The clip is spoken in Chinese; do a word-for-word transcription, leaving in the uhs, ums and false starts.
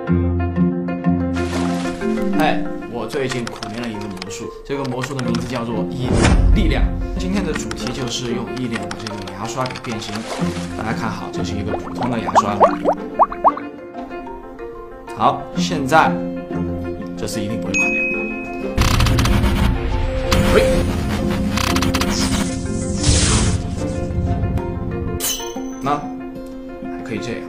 嗨，我最近苦练了一个魔术，这个魔术的名字叫做以力量。今天的主题就是用一脸的这个牙刷给变形。大家看好，这是一个普通的牙刷。好，现在这次一定不会垮掉。喂，那还可以这样。